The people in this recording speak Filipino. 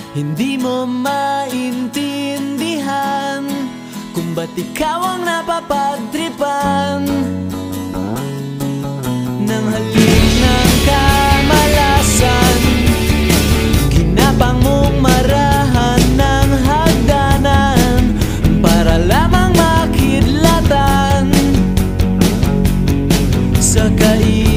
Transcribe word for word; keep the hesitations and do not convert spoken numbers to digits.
Hindi mo maintindihan kung ba't ikaw ang napapagtripan ng halik ng kamalasan. Ginapang mong marahan ng hagdanan para lamang makidlatan sa kaibigan.